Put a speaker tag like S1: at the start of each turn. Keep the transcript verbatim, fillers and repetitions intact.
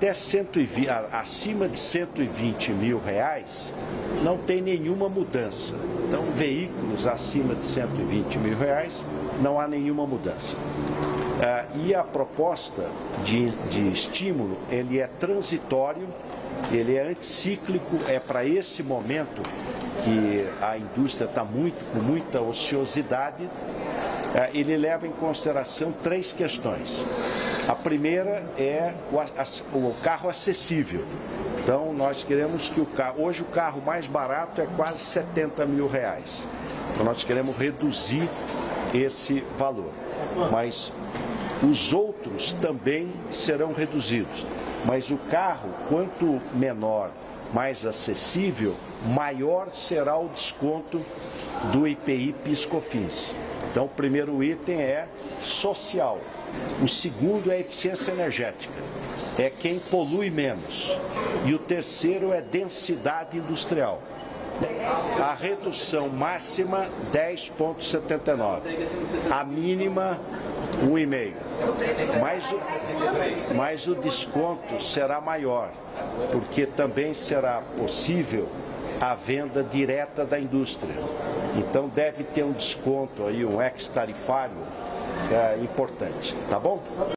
S1: Até cento e vinte, acima de cento e vinte mil reais, não tem nenhuma mudança. Então, veículos acima de cento e vinte mil reais, não há nenhuma mudança. Ah, e a proposta de, de estímulo, ele é transitório, ele é anticíclico, é para esse momento que a indústria está muito, com muita ociosidade. Ah, ele leva em consideração três questões. A primeira é o, o carro acessível. Então, nós queremos que o carro... Hoje, o carro mais barato é quase setenta mil reais. Então, nós queremos reduzir esse valor. Mas os outros também serão reduzidos. Mas o carro, quanto menor, mais acessível, maior será o desconto do I P I PIS/COFINS. Então, o primeiro item é social. O segundo é eficiência energética, é quem polui menos. E o terceiro é densidade industrial. A redução máxima dez vírgula setenta e nove, a mínima um vírgula cinco. Mas o, mas o desconto será maior, porque também será possível a venda direta da indústria. Então deve ter um desconto aí, um ex-tarifário é, importante, tá bom?